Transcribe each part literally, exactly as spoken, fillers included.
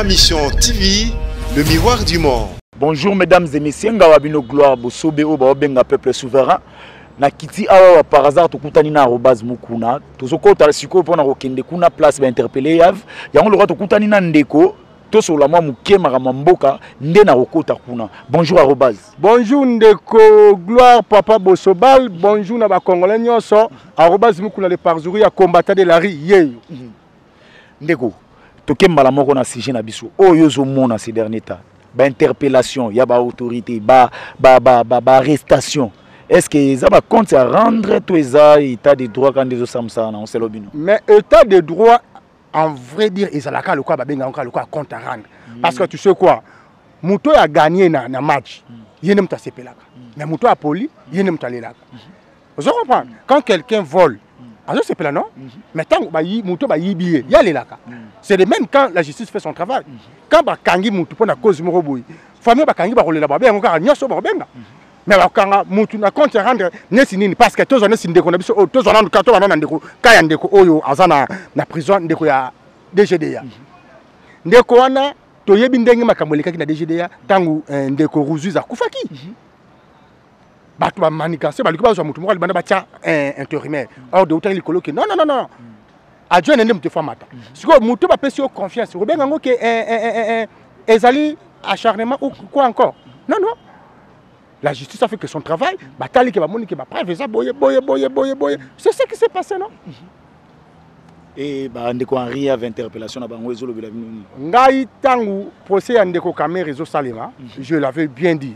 Mission T V, le miroir du monde. Bonjour mesdames et messieurs, Ngawabino Gloire Bosobe Oba Benga peuple souverain. Na kiti awa par hasard tukutani na arobase mukuna. Tozokota siko pona kokende kuna place ba interpeller yav. Yango lokwa tukutani na ndeko. Toso la mwa muke marama mboka nde na kokota kuna. Bonjour arobase. Bonjour ndeko Gloire Papa Bosobal. Bonjour na ba congolais nyonso. Arobase mukuna le parjouri ya combattant de la rue yeyo. Ndeko tokemba la moko na sujet na biso. Oyo zo mona ces derniers temps. Ba interpellation, ya ba autorité, ba ba ba ba, ba arrestation. Est-ce que ça va compte à rendre tout ça état de droit quand des autres ça on sait l'obino. Mais état de droit en vrai dire ils la le quoi ba benga le quoi compte à rendre parce que tu sais quoi Muto a gagné na na match yene mta sepelaka mais Muto a poli yene mta lelaka. Vous comprenez quand quelqu'un vole alors c'est pas non mais tant ba yi Muto ba yibié ya lelaka. C'est le même quand la justice fait son travail quand ba kangi Muto pona cause moko boy famille ba kangi ba rolela ba benga ka nyoso ba benga. Mais quand mutu na compte rendre nesi nini parce que tous on est ndeko na biso tous on a kato na ndeko kaya ndeko oyo azana na prison ndeko ya D G D A ndeko wana to yebi ndenge makamoleka ki na D G D A tangu ndeko ruzuza kufaki batu ba manikase ba likuba zo mutu moko libanda ba tia intérimaire or de autant likolo que non non non non adjoint ndem te famata siko mutu ba pesi au confiance robenga ngo ke ezali acharnement ou quoi encore non non. La justice a fait que son travail, batali que bamoni que ba preuve ça boye boye boye boye boye. C'est ce qui s'est passé non? Et bah ndeko Henri avait interpellation na bango ezolo bila bino. Ngai tangu procès ndeko Kamere zo salema, je l'avais bien dit.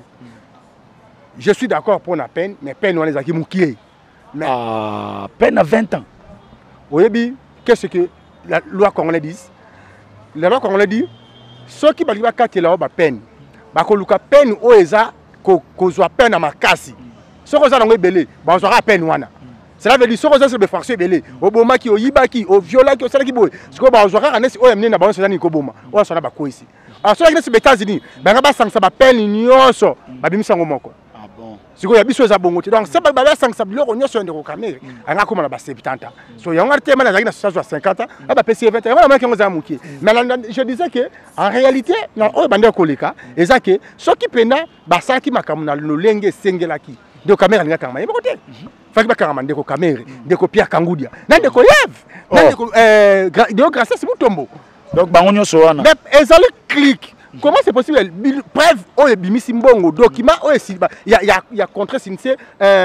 Je suis d'accord pour la peine, mais peine on les a qui moukié. Mais ah, peine à vingt ans. Oyebi, qu'est-ce que la loi congolaise dit? La loi congolaise dit ceux qui baliba kati la ba peine. Ba ko luka peine o eza qu'on soit peine à ma casse. Ce qu'on a dans le belé, on sera peine wana. Cela veut dire ce qu'on a sur le farce belé. Au boma qui, au yibaki, au viola qui, au cela qui boy. Ce qu'on a aujourd'hui, on est au amené na balance dans Nikoboma. On sera bako ici. Alors cela qui est sur les États-Unis, ben là-bas ça va peine ignoso. Babimi sango moko. Ah bon. Ce qu'on a biso za bongo. Donc ça va là sans sablo on y sur ndeko Kamere. Anga comme na ba septante. So yanga tema na zaki na cinquante. Ah ba P C vingt. On a manqué on za muki. Mais je disais que en réalité na o bande koleka ezake ce qui pena basaki makamuna no lenge sengelaki. De Kamere linga kama yebo côté. Faki ba kama ndeko Kamere, ndeko Pierre Kangudia. Na ndeko Yev. Na ndeko euh de grâce c'est Mutombo. Donc bango nyonso wana. Mais ezali clic. Comment c'est possible? Preuve, oh, il y a un document, il y a un contrat signé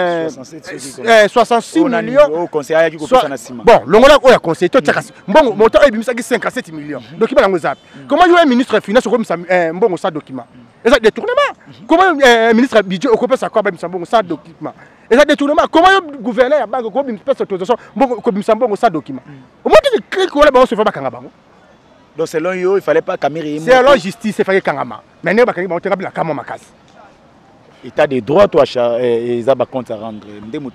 soixante-six millions. Bon, l'ongola, il y a un conseil, bon, montant est cinquante-sept millions. Document, comment il y a un ministre des Finances qui a un bon document? Il y a des détournements. Comment un ministre du budget occupe sa quoi, un bon document? Il y a des détournements. Comment le gouverneur a un bon document? Au moins, il clique, on se fait pas quand donc selon eux, il fallait pas Kamere. C'est la justice, il fallait Kangama. Maintenant, il va y avoir un état de droit, toi, et ça va compte à rendre.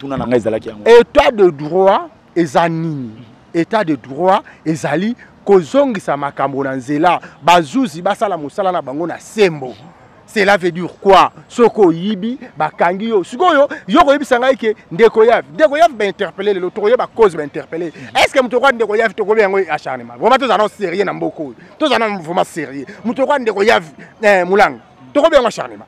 État de droit, ezanini. État de droit, ezali. Kozongi sa makambo na nzela. Bazuzi basala musala na bango na sembo. Cela veut dire quoi? Soko yibi, bakangi yo. Siko yo, yo yibi sangai ke ndeko yav. Ndeko yav ba interpeller le toyo ba cause ba interpeller. Est-ce que muto kwa ndeko yav to kobe yango acharnement? Vraiment tous annonce sérieux na mboko. Tous annonce vraiment sérieux. Muto kwa ndeko yav eh mulang. To kobe yango acharnement.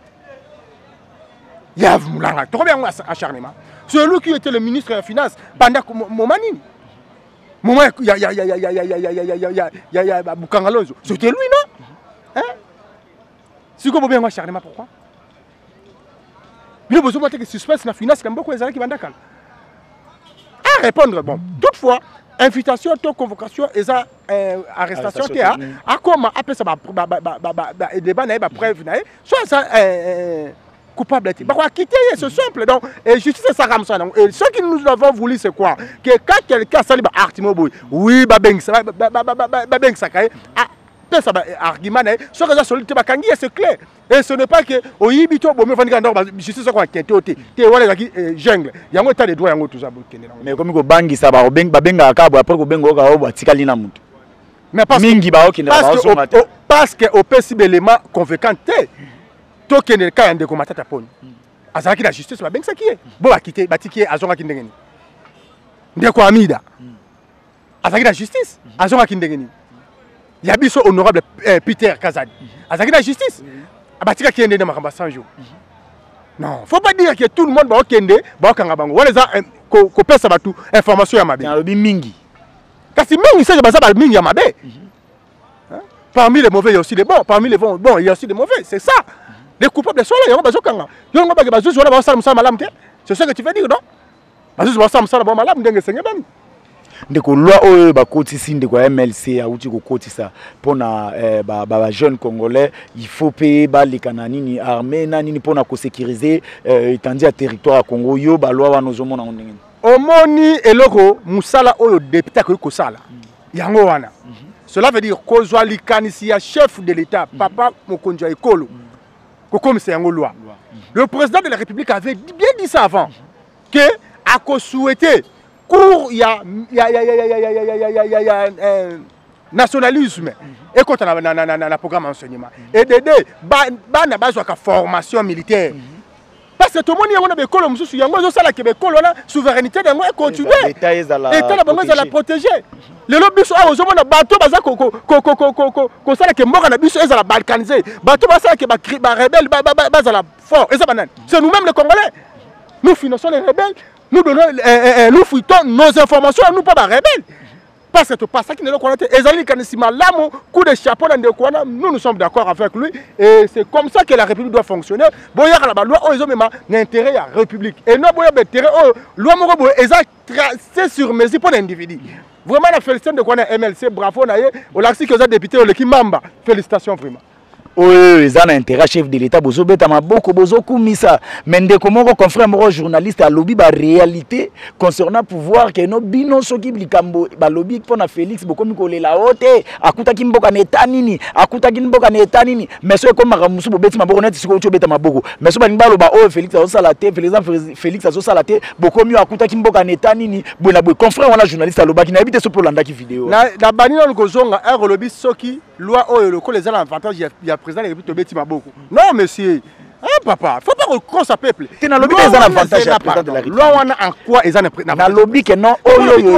Yav mulang. To kobe yango acharnement. Celui qui était le ministre des Finances pendant moment nini? Moment ya ya ya ya ya ya ya ya ya ya ya ya Bukangalonzo. C'était lui non? Hein? Si vous avez un acharnement, pourquoi? Il y a besoin de suspense dans la finance comme beaucoup de gens qui vont d'accord. À répondre, bon, toutefois, invitation, convocation et arrestation, à comment après ça, débat n'a pas preuve, soit ça coupable. Pourquoi quitter, c'est simple. Donc, justice, ça comme ça. Et ce que nous avons voulu, c'est quoi? Que quand quelqu'un s'allie, oui, babeng, ça ça argument ce que ça solide bakangi c'est clair et ce n'est pas que au yibito bo me fandika ndoko justice ko enquête oté té wala ki jungle yango état de droit yango tout ça bokende mais comme ko bangi ça ba benga benga ka bo après ko benga ko ka ba tikali na mutu mais parce mingi ba okende ba so mata parce que au possible élément convaincant té to kende ka yande ko matata poni azaki la justice ba benga ça qui est bo ba quitter ba tiki azonga ki ndengeni ndeko amida azaki la justice azonga ki ndengeni Il y a biso honorable euh, Peter Kazadi. Azaki la justice. Abatika qui est de makamba cent jours. Non, faut pas dire que tout le monde va au kende, va au kangabango. Voilà ça, ko ko pesa batu information ya mabe. Dans le mingi. Kasi mingi c'est basa ba mingi ya mabe. Parmi les mauvais il y a aussi les bons, parmi les bons, bon il y a aussi les mauvais, c'est ça. Les coupables sont là, il y a bazo kanga. Yo ngaba ke bazo zo na ba sala musala malam te. C'est ce que tu veux dire non? Bazo ba sala musala ba malam ndenge senga bam. Ndeko loi oyo bakotisi ndeko M L C auti kokotisa pona eh, ba ba jeune congolais il faut payer ba lekana nini armée na nini pona ko sécuriser eh, étendue à territoire Congo yo ba loi wana ozomona ndenge omoni eloko musala oyo député ko ko sala yango wana cela veut dire ko zwa likanisi ya chef de l'état papa mokonja ekolo ko komisa yango loi le président de la République avait bien dit ça avant que a ko souhaiter cours il y a il y a il y a il y a il y a il y a il y a il y a nationalisme et quand on a na na na programme enseignement et de deux ba na besoin de formation militaire parce que tout le monde y a on a école mususu yango zo sala ke école na souveraineté dango et continuer état la bango za la protéger le lobiso a ozo mona bateau baza ko ko ko ko ko ko sala ke mboka na biso ezala balkaniser bateau basala ke ba ba rebelle ba ba za la fort et ça banane c'est nous mêmes les Congolais nous finançons les rebelles. Nous donnons, euh, euh, nous fouillons nos informations, nous pas rebelles. Parce que tout pas ça qui ne le connaît. Ezali Kanisima Lamo, coup de chapeau dans le Kouana, nous nous sommes d'accord avec lui. Et c'est comme ça que la République doit fonctionner. Boya la loi, ils ont même un intérêt à la République. Et non, boya intérêt, loi Morobo, c'est sur mesure pour l'individu. Vraiment, la félicitations de Kouana M L C, bravo, naïe. On l'a dit que vous êtes député, on l'équipe Mamba. Félicitations vraiment. Oui, ils ont intérêt chef de l'État, bozo beta maboko bozo kumisa. Mais ndeko moko confrère moko journaliste à lobby ba réalité concernant pouvoir que no bino soki blikambo ba lobby pona Félix bokomi kolela ote akuta kimboka neta nini akuta kimboka neta nini mais so comme maramusu bobeti maboko net siko cho beta maboko mais so balinga loba o Félix azo salate Félix Félix azo salate bokomi akuta kimboka neta nini bona boy confrère wana journaliste à lobby qui na habite so polanda ki vidéo na na banina ngozonga un lobby soki loi oyo le ko les avantages il y a président de la République de beaucoup. Non, monsieur. Hein, papa, il ne faut pas qu'on s'appelle. Tu as lobby des avantages à président de la République. Loi en quoi ils ont pris. Na lobby que non. Oyo yo.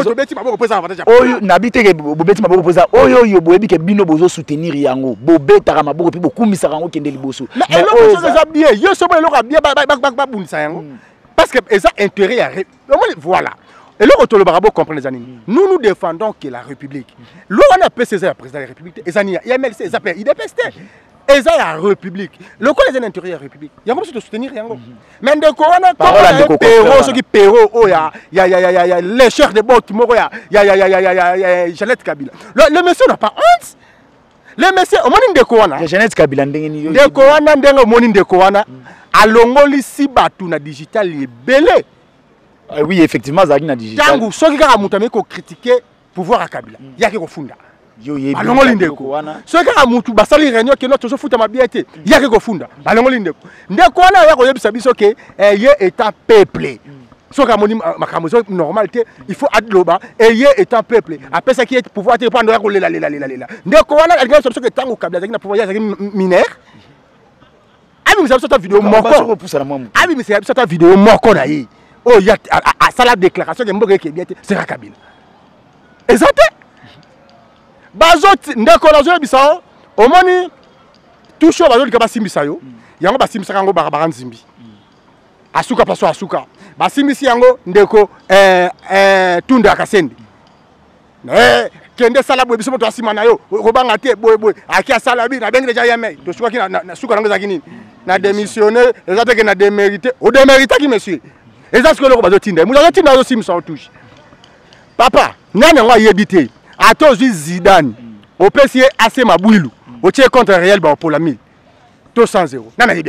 Oyo nabite ke bobeti maboko président. Oyo yo boyebi ke bino bozo soutenir yango. Bobeta maboko puis bokumisa rango kende liboso. Mais eloko ça bien. Yo so bo eloko bien ba ba ba bunisa yango. Parce que ils ont intérêt à voilà. Et là, on le comprendre les années. Nous, nous défendons que la République. Là, on a appelé César, président de la République. Les années, il y a M L C, ils appellent, ils dépestent. Et ça, la République. Le quoi les intérêts de la République. Il y a comme ça de soutenir. Mais de quoi on a comme Perrault, ceux qui Perrault, oh, il y a, il y a, il y a, il y a les chers de Bok, il y a, il y a, il y a, il y a, il y a, Jeannette Kabila. Le monsieur n'a pas honte. Le monsieur, au moment de quoi on a. Jeannette Kabila, de quoi on a, de quoi on a, de quoi on a. À l'ongoli si batou na digital est belé. Ah oui, effectivement, ça a digital. Tangu, ceux qui ont montré qu'on critiquait le pouvoir à Kabila, il y a qui ont fondé. Balongo lindeko. Ceux qui ont montré que les réunions qui notre foot ma biété, il y a qui ont fondé. Balongo lindeko. Ndeko wana ya ko yebisa biso ke eye état peuplé. Ceux qui ont montré makamozo normalité, il faut adloba eye état peuplé. Après ça qui est pouvoir te prendre ko lela lela lela lela. Ndeko wana alga so que tangu Kabila za pouvoir ya mineur. Abi misa so ta vidéo moko. Abi misa so ta vidéo moko na yi. Oh, il y a ça la déclaration que Mboge qui est bien, c'est Kabila. Exact. Bazot, ndeko la zoe bisao, au moni, tout chaud bazot qui va simbisayo, yango ba simbisa yango ba ba nzimbi. Asuka paso asuka. Ba simbisi yango ndeko eh eh tunda kasendi. Eh kende sala boye biso to asima na yo, ko banga te boye boye, aki asala bi na bengi deja yame, to suka ki na suka nango za kini. Na démissionner, exact que na démérité, o démérité qui monsieur. Et ça, c'est ce que nous avons dit. Nous avons dit que nous avons touché. Papa, nous avons dit à tous les Zidane, au P C assez mabouilou, au tiers contre réel pour la mille. Tout cent zéro. Nous avons dit bien.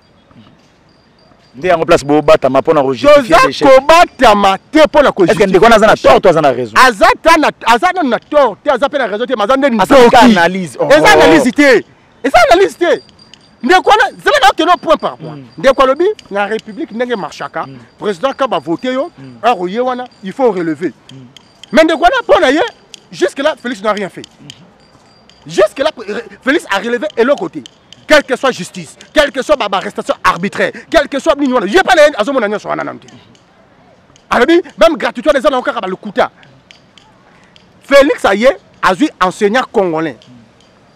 Nous avons place pour battre ma pour la justifier. Nous avons battre ma pour la justifier. Est-ce que nous avons tort, toi, tu as raison. Azatan a tort, tu as la raison, tu as raison. C'est une analyse. Et ça, analyse. Et ça, analyse. C'est là que nous point par point. Dès que la République n'est pas marchaka, le président qui a voté, il faut relever. Mais dès que jusque-là, Félix n'a rien fait. Jusque-là, Félix a relevé et l'autre côté. Quelle que soit la justice, quelle que soit la arrestation arbitraire, quelle que soit l'union, je n'ai pas les à ce moment-là sur un an. Alors, même gratuitement, les gens ont encore le quota. Félix a eu enseignant congolais.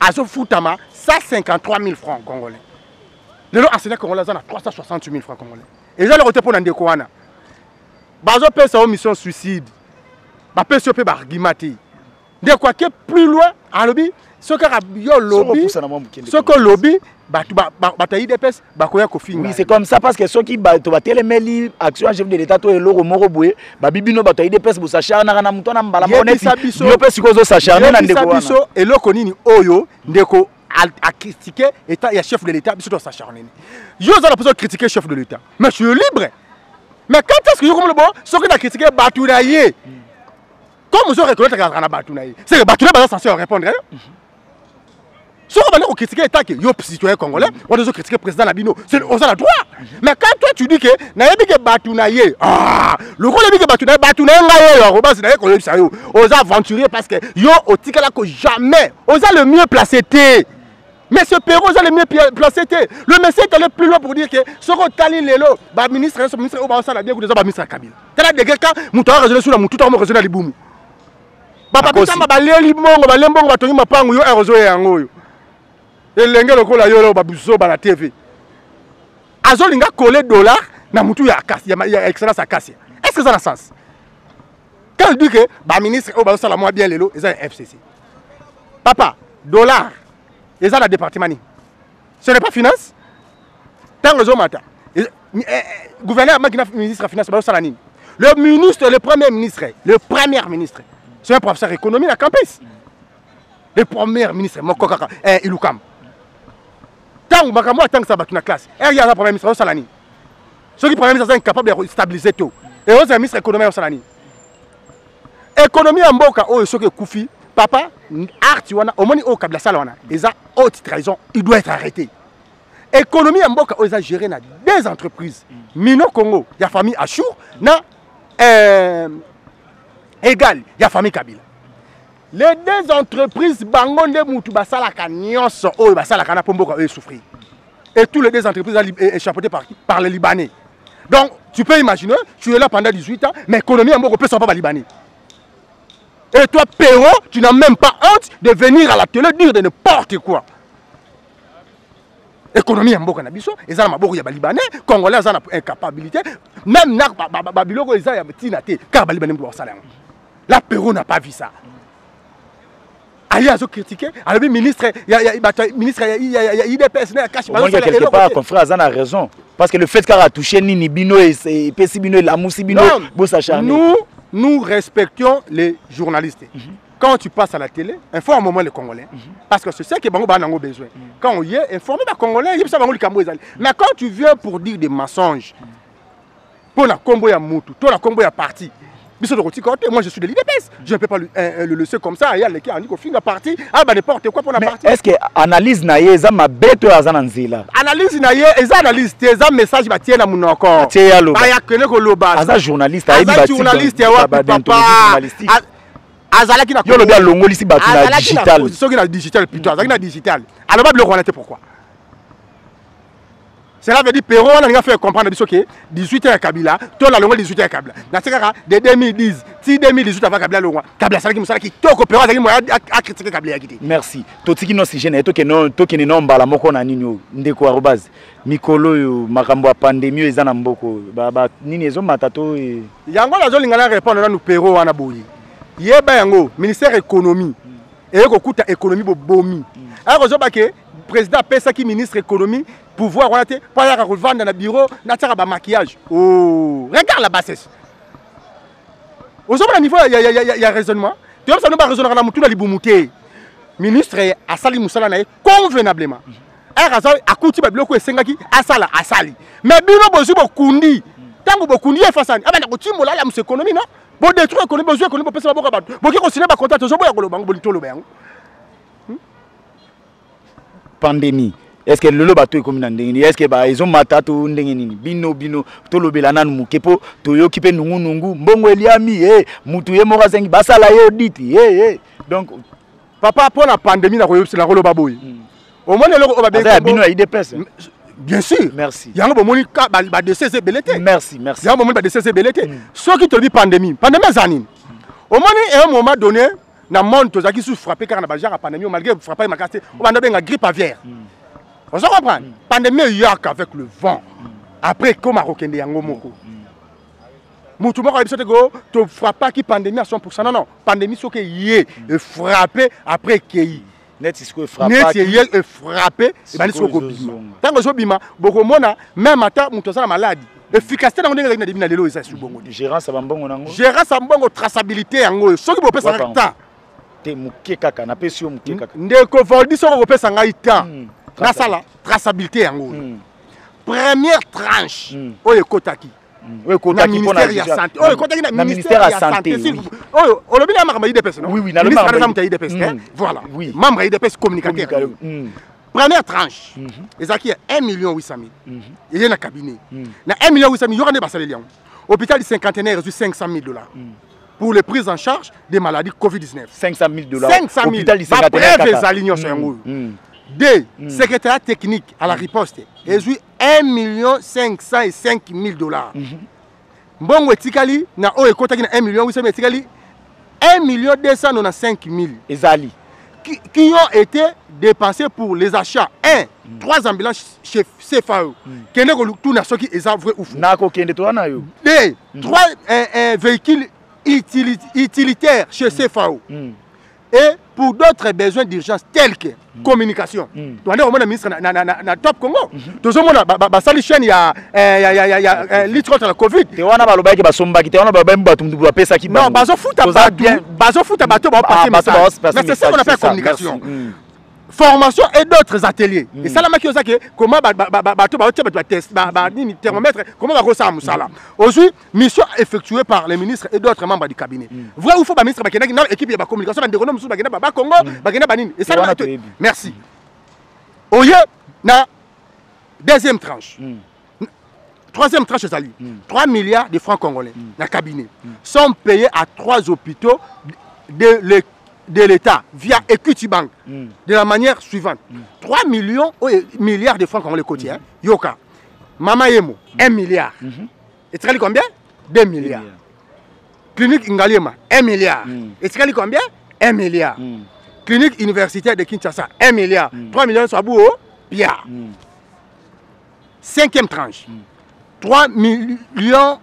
azo futama cent cinquante-trois mille francs congolais. Le enseignant congolais a trois cent soixante mille francs congolais. Et j'ai le côté pour ndeko wana. Bazo pe sa mission suicide. Ba pe pe ba argumenter. De quoi que plus loin en lobby, ce que yo lobby, ce que lobby bataille des pes bakoya ko finga. Oui, c'est comme ça parce que ceux qui ba to ba telemeli action chef de l'état to eloko moko boye ba bibino bataille des pes bo sachana na muto na mbala monet. Yo pe sikozo sachana na ndeko wana. Biso eloko nini oyo ndeko a critiquer état et chef de l'état biso to sachana. Yo za la personne critiquer chef de l'état. Mais je suis libre. Mais quand est-ce que yo comme le bon, ceux qui a critiqué Batounaye. Comme vous reconnaissez que na Batounaye. C'est que Batounaye va censé répondre. Si on va critiquer l'État, il y a des citoyens congolais, on va critiquer le président Nabino. On a le droit. Mais quand toi tu dis que Nayebi Batounaye, ah, le gros Nayebi Batounaye, Batounaye, on va aventurer parce que yo au ticket là que jamais, on a le mieux placé. Mais ce Pérou, on a le mieux placé. Le message est allé plus loin pour dire que ce qu'on tali lelo, le ministre, le ministre, on va ça bien que nous avons ministre Kabila. T'as des gars qui ont raisonné sur la moutou, on a raisonné les boumou. Papa, ça m'a balé l'immongo, balé l'immongo, va tenir ma pango, yo a raisonné un goyo. Et l'engel au la yolo babuso ba la T V. Azolinga collé dollar na mutu ya kasi ya excellence à kasi. Est-ce que ça a sens? Quand il dit que ba ministre au ba sala moi bien lelo, ils ont F C C. Papa, dollar, ils ont le département ni. Ce n'est pas finance. Tant que mata. Gouverneur makina ministre finance ba sala ni. Le ministre, le premier ministre, le premier ministre, c'est un professeur d'économie à campus. Le premier ministre, Mokokaka, eh Ilukam. Tant que moi tant que ça va dans la classe, il y a un premier ministre au Salani. Ceux qui premier ministre sont incapables de stabiliser tout. Et on a un ministre économie au Salani. Économie en Boka, oh ceux qui Koufi, papa, Artiwana, au moins au Kabla Salwana, ils ont haute trahison, il doit être arrêté. Économie en Boka, ils ont géré des entreprises. Mino Congo, il y a famille Achour, na égal, il y a famille Kabila. Les deux entreprises bangonde mutu basala nyonso oyo basala kana pomboka eux souffrir. Et tous les deux entreprises échappées par qui? Par les Libanais. Donc tu peux imaginer, tu es là pendant dix-huit ans, mais l'économie en Moko peut pas Libanais. Et toi Péro, tu n'as même pas honte de venir à la télé dire de n'importe quoi. Économie en Moko na biso, ils ont maboko ya Libanais, Congolais ont incapacité, même na babiloko ils ont tinate car Libanais doit salaire. La Péro n'a pas vu ça. Allez à critiquer, alors le ministre, il y a ministre, il y a I D P S, il y a cash. Moi, quelque part, confrère Azan a raison. Parce que le fait qu'il a touché Nini Bino et Pessi Bino et la Moussi Bino, nous, nous respectons les journalistes. Mm -hmm. Quand tu passes à la télé, informe au moins les Congolais. Mm -hmm. Parce que c'est ça que Bango a besoin. Mm -hmm. Quand on y est, informe les Congolais, il y a le mais quand tu viens pour dire des mensonges, pour la combo ya Moutou, pour la combo ya parti, moi je suis de l'I D P S, je ne peux pas le, euh, le laisser comme ça. Il y a les qui ont dit qu'on finit la partie, ah bah n'importe quoi pour la partie. Est-ce que l'analyse naïe, ça m'a bête à Zananzila? Analyse naïe, et ça analyse, tes messages va tirer dans mon encore. Tiens à l'eau. Ah ya connaît que l'eau bas. Asa journaliste, asa journaliste, ya wa papa. Azala qui n'a. Yo le bien longo ici batu na digital. Ceux qui na digital plutôt, azala qui na digital. Alors le roi pourquoi? Cela veut dire que Péro, on a fait comprendre que dix-huit ans à Kabila, tout la longue dix-huit ans à Kabila. De deux mille dix, si deux mille dix-huit avant Kabila, Kabila, c'est qui qui toko Péro, c'est qui a critiqué Kabila. Merci. Toti qui non si gêné, toi qui non, toi qui non bala moko na nino, ndeko arobase. Mikolo yo makambo a pandémie ezana mboko. Ba ba nini ezo matato e. Yango la zoli ngala répondre na nous Péro wana boyi. Yeba yango ministère économie. Et ko kuta économie bo bomi. Alors zo ba ke président pesa qui ministre économie pouvoir on a été pas à revendre dans le bureau n'attire pas maquillage. Oh regarde la bassesse au sommet niveau il y a il y a il y a raisonnement tu vois ça nous pas raisonner dans mutu na libumuté ministre a sali musala na convenablement un raison a kuti ba biloko esengaki asala asali mais bino bozu bokundi tango bokundi e face ah ben ko timola la mus économie non bo détruire économie bozu économie pesa ba boka ba bo ki considérer ba contact zo boya ko lo bango bolitolo ba yango pandémie. Est-ce que le bateau est comme Nandengini? Est-ce que bah ils ont matato Ndengini? Bino bino tolo belana mukepo toyo kipe nungu nungu mbongo eliami eh mutuye mora zengi basala yo diti eh eh donc papa pour la pandémie na koyo la rolo baboy. Au moins le ba bien bino a I D P S. Bien sûr. Merci. Yango bomoni ka ba de C C belete. Merci, merci. Yango bomoni ba de C C belete. Ceux qui te dit pandémie, pandémie zanine. Au moins à un moment donné na monde tozaki sous frappé car na ba genre pandémie malgré frappé makasi on va benga grippe aviaire. Vous comprenez? Pandémie yak avec le vent. Après comme Marokende yango moko. Mutu moko biso te go to frappe qui pandémie à cent pour cent. Non non, pandémie so que yé et frappé après kei. Net is ko frappé. Net yé et frappé et bani so ko bima. Tango so bima boko mona même ata mutu za maladie. Efficacité dans ndenge na debina lelo eza su bongo. Gérance bambongo nango. Gérance bambongo traçabilité yango soki bo pesa temps. Te muke kaka na pesi yo muke kaka. Ndeko Voldi so ko pesa ngai temps. Na sala traçabilité yango. Première tranche oyo kotaki. Oui, le ministère de la santé. Oui, le ministère de la santé. Oui, on a bien membre I D P S, non? Oui, oui, le ministère de la I D P S. Voilà. Oui. Membre I D P S communicateur. Première tranche. Et ça qui est un million huit cent mille. Il y a un cabinet. Dans un million huit cent mille, il y aura des basaliens. Hôpital du cinquantenaire a reçu cinq cent mille dollars. Pour les prises en charge des maladies Covid dix-neuf. cinq cent mille dollars. cinq cent mille. Hôpital du cinquantenaire. Bref, les alignants sur un rouge. Deux, secrétariat technique à la riposte, et joué un million cinq cent cinq mille dollars. Bon, etikali, na o ekota na un million, oui, etikali, un million deux cent quatre-vingt-quinze mille. Ezali. Qui, qui ont été dépensés pour les achats. Un, trois ambulances chez C F A O. Qui est tout na soki eza vrai ou faux. Nako kende to na yo. Deux, trois véhicules utilitaires chez C F A O. Et pour d'autres besoins d'urgence tels que mm. communication. Donc, on a un ministre na top Congo. Tout le monde a sali chaîne il y a il y a lutte contre la Covid. Tu vois na ba loba ki ba somba ki tu vois na ba ba tumdu ba pesa ki ba. Non, bazo foot à bateau, bazo foot à bateau ba passer message. Mais c'est ça qu'on appelle communication. Formation et d'autres ateliers. Et ça, la maquillage, comment bateau ba test, ba thermomètre, comment va ressemble ça là. Aujourd'hui, mission effectuée par les ministres et d'autres membres du cabinet. Vrai ou faux, ba ministre ba kena na équipe ya ba communication ba ndeko musu ba kena ba Congo, ba kena ba nini. Et ça là. Merci. Oye na deuxième tranche. Troisième tranche ça lui. trois milliards de francs congolais dans le cabinet sont payés à trois hôpitaux de l'équipe de l'État via Equity Bank mm. de la manière suivante. Mm. trois millions oh, milliards de francs congolais côtiers. Mm. Hein? Yoka. Mama Yemo, mm. un milliard. Mm -hmm. Et tu as dit combien? deux milliards. milliards. Clinique Ngaliema, un milliard. Mm. Et tu as dit combien? un milliard. Mm. Clinique universitaire de Kinshasa, un milliard. Mm. trois millions sur Abou, Pia. Mm. Cinquième tranche. Mm. trois millions.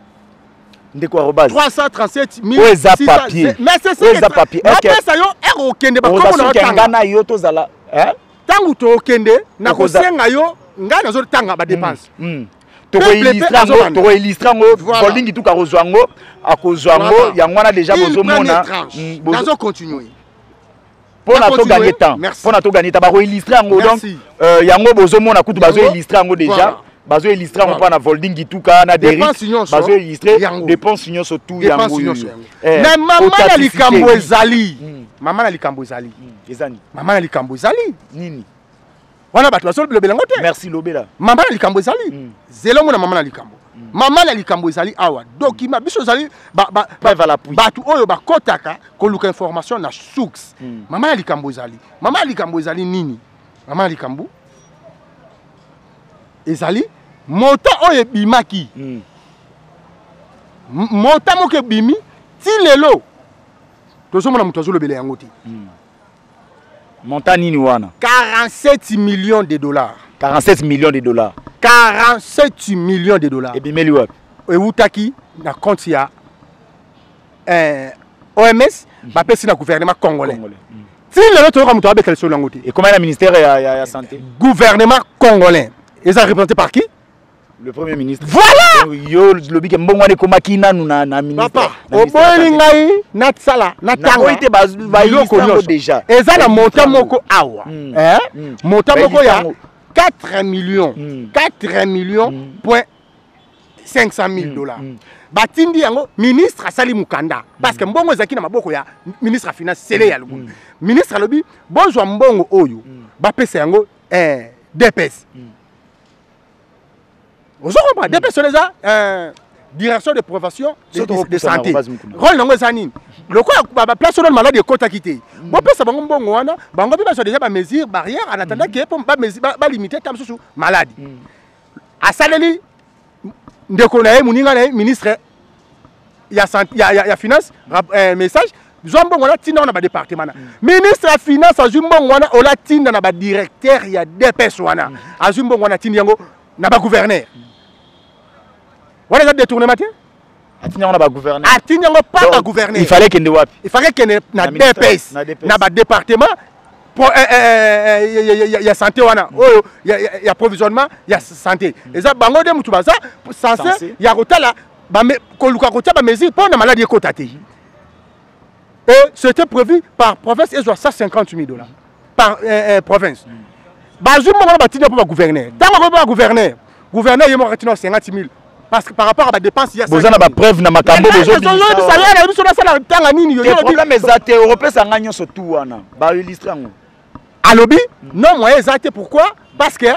trois cent trente-sept mille. Oui, ça papier. Mais c'est ça. Oui, ça papier. Ok. Ça yo est okende ba comme on tanga yo to zala. Hein? Tangu to okende na ko senga yo nga na zo tanga ba dépense. To ko illustra ngo, to ko illustra ngo holding tout ka rozwango, akozwango yango na déjà bozo mona. Na zo continuer. Pour na to gagner temps. Pour na to gagner temps ba ko illustra ngo donc euh yango bozo mona kutu bazo illustra ngo déjà. Bazo illustré on prend na holding tout cas na Derrick bazo illustré dépense union sur tout yango mais maman na likambo ezali maman na likambo ezali ezani maman na likambo ezali nini wana bato baso lobela ngote merci lobela maman na likambo ezali zelo mona maman na likambo maman na likambo ezali awa document biso ezali ba ba bato oyo bakotaka koluka information na source maman na likambo ezali maman na likambo ezali nini maman na likambo ezali montant oyo bimaki mm. montant moko bimi ti lelo tozomona mutu azolobela yango te mm. montant nini wana quarante-sept millions de dollars quarante-sept millions de dollars quarante-sept millions de dollars et bimeli wapi eutaki na compte ya euh, O M S mm. bapesi na gouvernement congolais, congolais. Mm. ti lelo toyoka mutu abetela solo yango te et comment le ministère ya, ya, ya santé gouvernement congolais ils sont représentés par qui? Le Premier ministre. Voilà. Yo le big mbongo ne komaki nanu na na ministre. Papa, o boeli ngai na tsala na tanga. Ite ba ba yoko déjà. Eza na montant moko awa. Hein? Montant moko ya quatre millions. quatre millions point cinq cent mille dollars. Batindi yango ministre asali mukanda parce que mbongo ezaki na maboko ya ministre ya finance sele ya lubu. Ministre alobi bonzo mbongo oyo ba pesa yango eh D P S. Vous comprenez? D P S déjà euh direction de prévention de, de, de santé. Rôle nango ezani. Loko ba place sur maladie kota kité. Bo pesa bango mbongo wana, bango bi ba déjà ba mesure barrière en attendant que pour ba mesure ba limiter tam susu maladie. Asaleli ndeko na ye muninga na ministre ya santé ya ya finance message Zombo wana tinda na ba département. Ministre de finance azumbo wana ola tinda na ba directeur ya D P S wana. Azumbo wana tinda yango na ba gouverneur. Wana za détournement te? Atinda wana ba gouverneur. Atinda yango pas ba gouverneur. Il fallait qu'il ne wapi. Il fallait qu'il na D P S na ba département pour il y a santé wana. Oh, il y a provisionnement, il y a santé. Et ça bango de mutu baza censé il y a rotala ba koluka kotia ba mesure pour na maladie kotate. Et c'était prévu par province et cent cinquante mille dollars par euh, euh, province. Bazou mo ba tiner pour le gouverneur. Dans le gouverneur, gouverneur il m'a retiré cinquante mille parce que par rapport à la dépense il y a vous avez la preuve na makambo bezo. Ça y est, biso na sala tanga nini yo. Le problème est até européen ça gagne sur tout wana. Ba illustrer ngo. À lobby non moi exacté pourquoi? Parce que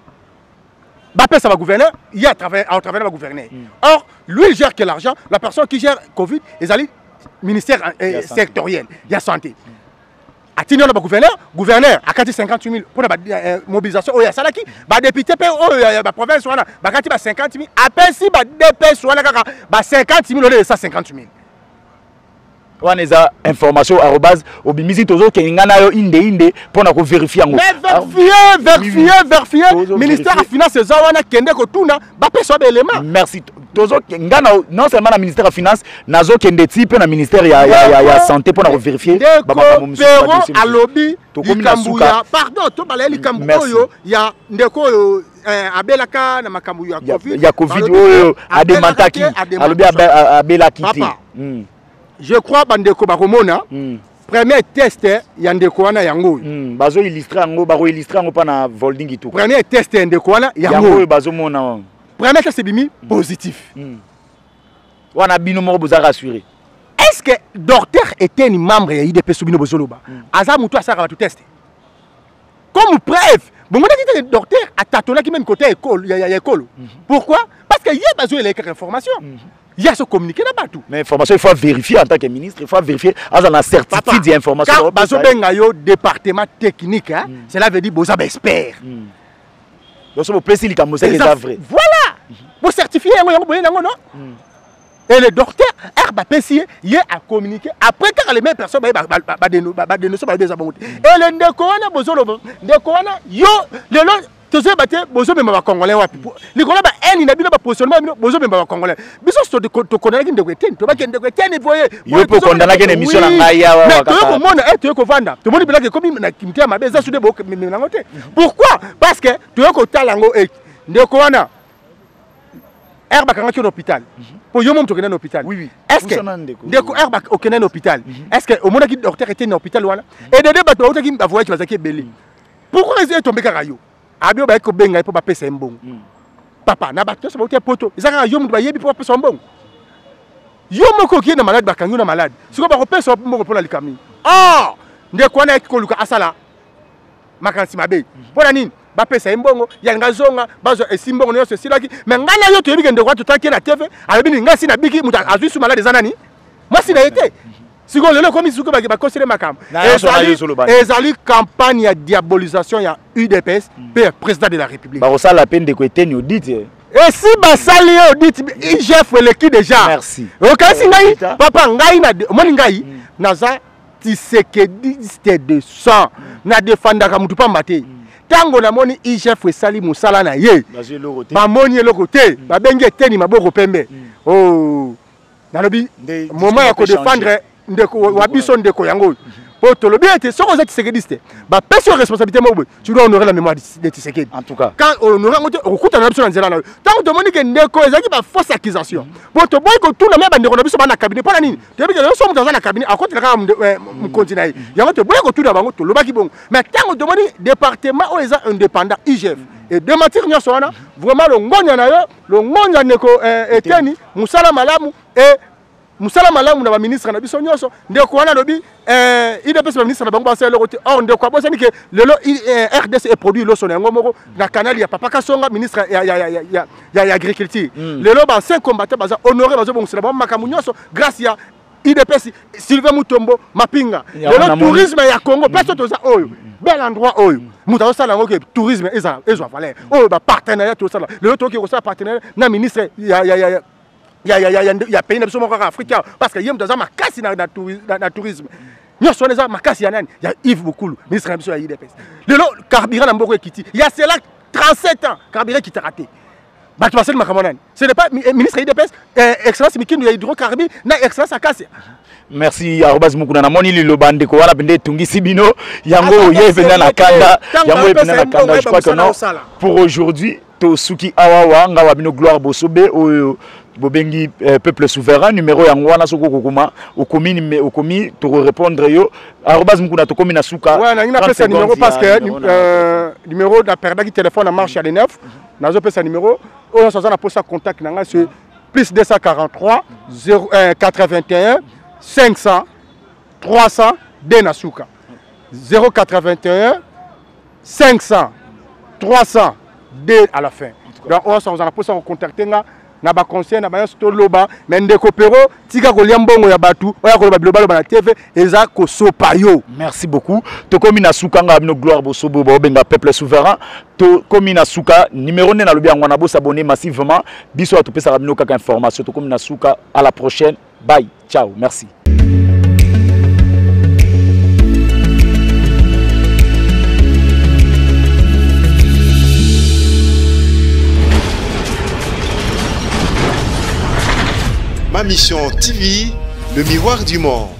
Bappé ça va gouverneur, il y a travaillé à travers le gouverneur. Or lui il gère que l'argent, la personne qui gère Covid, ils allaient ministère euh, sectoriel, il y a santé. A tenu le gouverneur, gouverneur a quatre cinquante mille pour la euh, mobilisation. Oh, il y a ça là qui, bah député, oh, il y a la province, voilà, bah quand il y cinquante mille, après si bah D P S, voilà, bah cinquante mille, au lieu de ça cinquante mille. On a des informations à base au bimisi tozo qui ngana yo inde inde pour na ko vérifier ngo. Mais vérifier, vérifier, vérifier. Ministère des Finances zawana kende ko tuna ba peso ba élément. Merci. Tozo ngana non seulement na ministère des Finances, nazo kende type na ministère ya ya ya santé pour na ko vérifier ba ba musu. À lobby likambuya. Pardon, to balé likambuya yo ya ndeko yo abelaka na makambu ya Covid. Ya Covid oyo ademantaki. Alobi abelaki ti. Je crois bandeko bakomona premier test ya ndeko wana yango bazo illustrer ngo baro illustrer ngo pa na volding itu premier test ya ndeko wana yango bazo mona premier test bimi positif wana bino mo boza rassurer. Est-ce que docteur était un membre ya I D P S bino bozoloba aza mutu asaka ba tout test comme preuve bon on a dit docteur a tâtonné qui même côté école ya ya école pourquoi parce que hier bazo il a écrit information. Il y a ce communiqué là-bas tout. Mais information, il faut vérifier en tant que ministre, il faut vérifier à la certitude des informations. Quand bazo bengayo département technique, hein, mm. cela veut dire boza expert. Donc c'est pour préciser que c'est vrai. Voilà. Pour certifier non. Et le docteur Herba Pessier, il a communiqué après quand les mêmes personnes ba ba dénoncer ba des abonnements. Et le ndekona bozolo ndekona yo le tous ces bâtiments, bozo même ba congolais wapi. Les congolais ba en ina bino ba positionnement bozo même ba congolais. Biso to to connaît ki ndeko ten, to ba ki ndeko ten voye. Yo po condamner ki émission na ngai ya wa. Mais to ko mona et to ko vanda. To moni bila ke komi na kimtia mabe za sude bo na ngote. Pourquoi? Parce que to ko talango e ndeko wana. Herba kanga ki hôpital. Pour yo mom to kena hôpital. Oui oui. Est-ce que ndeko herba au kena hôpital? Est-ce que au mona ki docteur était dans hôpital wana? Et de débat to ki ba voye ki bazaki belé. Pourquoi ils sont tombés karayo? Abio ba ko benga pour ba pesa mbongo. Papa na ba to so ba poto. Ezaka yo mu ba yebi pour pesa mbongo. Yo moko ki na malade ba kangu na malade. Siko ba ko pesa mbongo pour la likami. Ah! Ndeko na ko luka asala. Makansi mabe. Pona nini? Ba pesa mbongo ya ngazonga bazo esimbongo yo silaki. Mais ngana yo to yebi ke ndeko to taki na T V. Alabi ni ngasi na biki muta azwi su malade zanani. Moi si na été. Si vous voulez, comme ils sont conseillés Makam. Et campagne de diabolisation, il y a U D P S, le président de la République. Bah, ça la peine de côté nous dit. Et si Bassali audit, il chef le qui déjà. Merci. Ok, si ngai, papa ngai na, moi ngai, naza tisekedi de sang, na défendre comme tout pas maté. Tango na moni I chef Sali Moussala na ye. Ba moni le côté, ba bengue teni maboko pembe. Oh, na lobi moment ya ko défendre ndeko wabiso ndeko yango po to lobi ete soko za Tshisekedi ba pesa responsabilité mo tu dois honorer la mémoire de Tshisekedi. En tout cas quand honorer ngote okuta na biso na nzela na tant to moni ke ndeko ezaki ba fausse accusation po to boy ko tuna me ba ndeko na biso ba na cabinet pona nini to bi ke so mo dans na cabinet akoti la ka mu continue yango to boy ko tuna bango to lobaki bongo mais tant to moni département o eza indépendant I G F et de matière nyonso wana vraiment le ngonya na yo le ngonya neko eteni musala malamu et musala malamu na ba ministre na biso nyonso ndeko wana lobi euh I D P S ba ministre na bango ba sala lokote or ndeko abosani ke lelo R D C est produit lo sona ngo moko na canal ya Papa Kasonga ministre ya ya ya ya ya ya agriculture lelo ba cinq combattants baza honorer bazo bongisa ba makamu nyonso grâce ya I D P S Sylvain Mutombo Mapinga lelo tourisme ya Congo peso toza oyo bel endroit oyo muta sala ngo ke tourisme eza ezo valeur oyo ba partenariat to sala lelo to ke ko sala partenariat na ministre ya ya ya il y a il y a il y a pays africain parce que yem dans ma casse na na tourisme. Nous sommes les ma casse il y a Yves Bokulu, ministre de l'I D P S. Le carburant na mboko ekiti. Il y a cela trente-sept ans carburant qui t'a raté. Bah tu vas ma camarade. Ce n'est pas ministre de l'I D P S, excellence Mikindu ya hydrocarbures na excellence à casse. Merci arobase mukuna na moni lilo bande ko wala bende tungisi bino yango yevena na kanda yango yevena na kanda je crois que non pour aujourd'hui to suki awawa nga wa bino gloire bosobe o bobengi peuple souverain numéro yango wana soko kokuma okomi okomi to répondre yo arobase mukuna to komi na suka ouais na ina pesa numéro parce que numéro da perda qui téléphone na marche à les neuf nazo pesa numéro o ça na posa contact nanga c'est plus deux cent quarante-trois zéro quatre-vingt-un cinq cents trois cents de Nasuka zéro quatre-vingt-un cinq cents trois cents de à la fin. Donc on s'en a posé en contacter na na ba conseil na ba sto loba mais ndeko pero tika ko liambongo ya batu oya ko ba biloba na T V eza ko sopayo. Merci beaucoup. To komi na suka nga bino gloire bosobo ba benga peuple souverain to komi na suka numéro ne na lobi ngwana bo s'abonner massivement biso to pesa bino kaka information to komi na suka à la prochaine. Bye, ciao, merci. Ma mission T V, le miroir du monde.